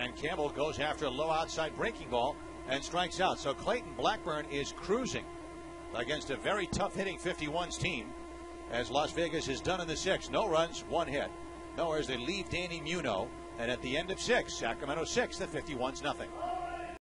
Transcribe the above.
And Campbell goes after a low outside breaking ball and strikes out. So Clayton Blackburn is cruising against a very tough hitting 51's team, as Las Vegas has done in the 6th. No runs, 1 hit. No errors. They leave Danny Muno. And at the end of 6, Sacramento 6, the 51's nothing.